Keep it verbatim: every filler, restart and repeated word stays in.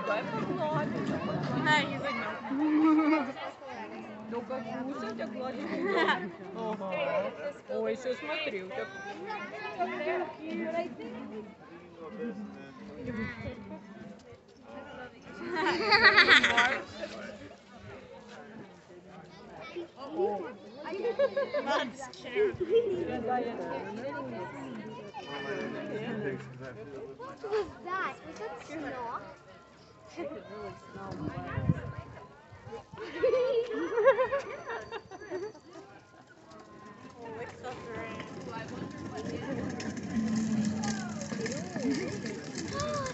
Vai pogладить. He's like, no. Ну-ка, кусай, так гладить. Ага. Ой, все, смотри, у тебя... That's cute. What was that? Was that snow?